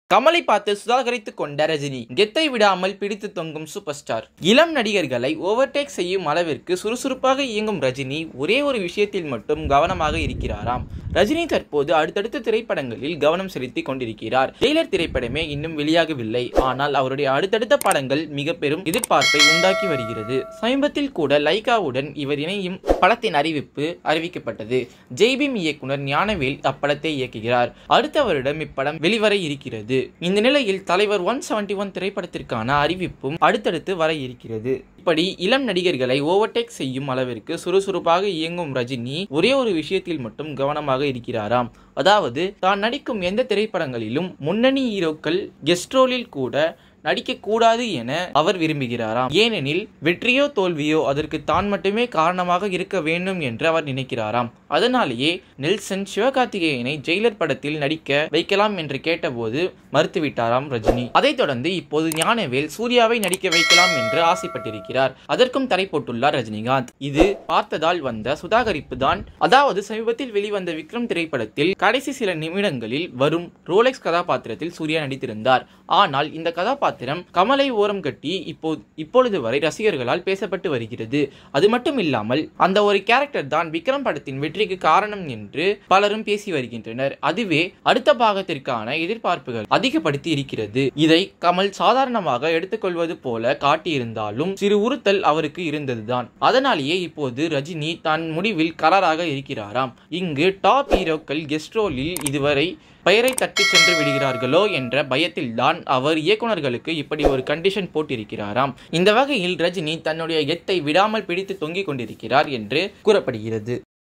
கமலை பார்த்து சுதாகரித்துக் கொண்ட ரஜினி கெத்தை விடாமல் பிடித்து தொங்கும் சூப்பர் ஸ்டார். இளம் நடிகர்களை ஓவர்டேக் செய்யும் அளவிற்கு சுறுசுறுப்பாக இயங்கும் ரஜினி ஒரே ஒரு விஷயத்தில் மட்டும் கவனமாக இருக்கிறாராம். ரஜினி தற்போது அடுத்தடுத்த திரைப்படங்களில் கவனம் செலுத்தி கொண்டிருக்கிறார். ஜெயிலர் திரைப்படமே இன்னும் வெளியாகவில்லை. ஆனால் அவருடைய அடுத்தடுத்த படங்கள் மிக பெரும் எதிர்பார்ப்பை உண்டாக்கி வருகிறது. சமீபத்தில் கூட லைகாவுடன் இவர் இணையும் படத்தின் அறிவிக்கப்பட்டது. ஜெய்பீம் இயக்குனர் ஞானவேல் அப்படத்தை இயக்குகிறார். அடுத்த வருடம் இப்படம் வெளிவர இருக்கிறது. இந்த நிலையில் தலைவர் 171 திரைப்படத்திற்கான அறிவிப்பும் அடுத்தடுத்து வர இருக்கிறது. இப்படி இளம் நடிகர்களை ஓவர்டேக் செய்யும் அளவிற்கு சுறுசுறுப்பாக இயங்கும் ரஜினி ஒரே ஒரு விஷயத்தில் மட்டும் கவனமாக இருக்கிறாராம். அதாவது தான் நடிக்கும் எந்த திரைப்படங்களிலும் முன்னணி ஹீரோக்கள் கெஸ்ட் ரோலில் கூட நடிக்க கூடாது என அவர் விரும்புகிறாராம். ஏனெனில் வெற்றியோ தோல்வியோ அதற்கு தான் மட்டுமே காரணமாக இருக்க வேண்டும் என்று அவர் நினைக்கிறாராம். அதனாலேயே நெல்சன் சிவகார்த்திகேயனை ஜெயிலர் படத்தில் நடிக்க வைக்கலாம் என்று கேட்டபோது மறுத்துவிட்டாராம் ரஜினி. அதைத் தொடர்ந்து இப்போது ஞானவேல் சூர்யாவை நடிக்க வைக்கலாம் என்று ஆசைப்பட்டிருக்கிறார். அதற்கும் தடை போட்டுள்ளார் ரஜினிகாந்த். இது பார்த்ததால் வந்த சுதாகரிப்பு தான். அதாவது சமீபத்தில் வெளிவந்த விக்ரம் திரைப்படத்தில் கடைசி சில நிமிடங்களில் வரும் ரோலெக்ஸ் கதாபாத்திரத்தில் சூர்யா நடித்திருந்தார். ஆனால் இந்த கதாபாத்திரம் கமலை ஓரம் கட்டி இப்பொழுது வரை ரசிகர்களால் பேசப்பட்டு வருகிறது. அது மட்டும் இல்லாமல் அந்த ஒரு கேரக்டர் தான் விக்ரம் படத்தின் வெற்றிக்கு காரணம் என்று பலரும் பேசி வருகின்றனர். அதுவே அடுத்த பாகத்திற்கான எதிர்பார்ப்புகள் அதிகப்படுத்தி இருக்கிறது. இதை கமல் சாதாரணமாக எடுத்துக்கொள்வது போல காட்டியிருந்தாலும் சிறு உறுத்தல் அவருக்கு இருந்ததுதான். அதனாலேயே இப்போது ரஜினி தான் முடிவில் கராராக இருக்கிறாராம். இங்கு டாப் ஹீரோக்கள் கெஸ்ட் ரோலில் இதுவரை பெயரை தட்டி சென்று விடுகிறார்களோ என்ற பயத்தில்தான் அவர் இயக்குநர்களுக்கு இப்படி ஒரு கண்டிஷன் போட்டிருக்கிறாராம். இந்த வகையில் ரஜினி தன்னுடைய கெத்தை விடாமல் பிடித்து தொங்கிக் கொண்டிருக்கிறார் என்று கூறப்படுகிறது.